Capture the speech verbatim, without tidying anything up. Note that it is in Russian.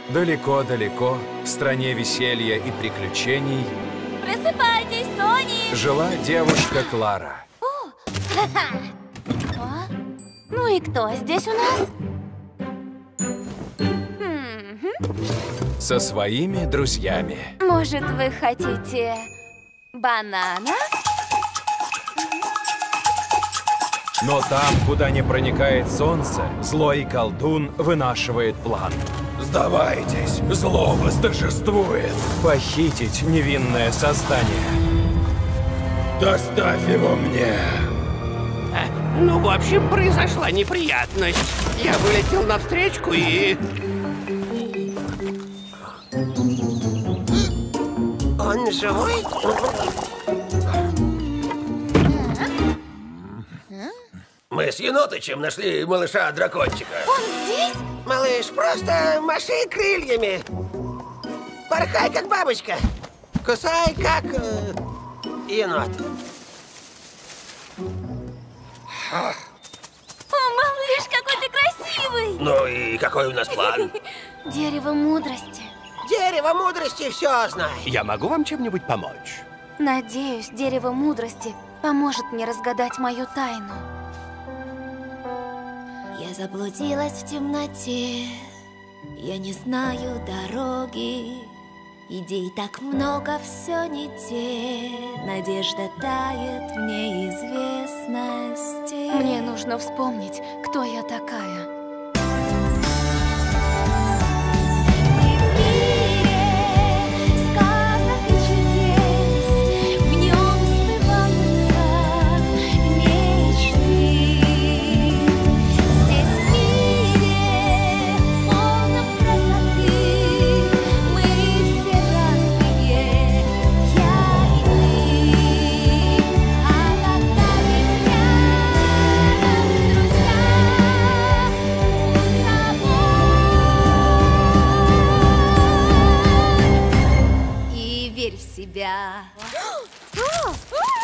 Далеко-далеко, в стране веселья и приключений, Просыпайтесь, Сони! жила девушка Клара. О! О? Ну и кто здесь у нас? Со своими друзьями. Может, вы хотите банана? Но там, куда не проникает солнце, злой колдун вынашивает план. Сдавайтесь, зло восторжествует. Похитить невинное создание. Доставь его мне. А, ну, в общем, произошла неприятность. Я вылетел навстречу и... Он живой? Мы с Енотычем нашли малыша-дракончика. Он здесь? Малыш, просто маши крыльями. Порхай, как бабочка. Кусай, как э, енот. О, малыш, какой ты красивый! Ну и какой у нас план? Дерево мудрости. Дерево мудрости все знает. Я могу вам чем-нибудь помочь? Надеюсь, дерево мудрости поможет мне разгадать мою тайну. Я заблудилась в темноте, я не знаю дороги. Идей так много, все не те, надежда тает в неизвестности. Мне нужно вспомнить, кто я такая. Верь в себя. О! О!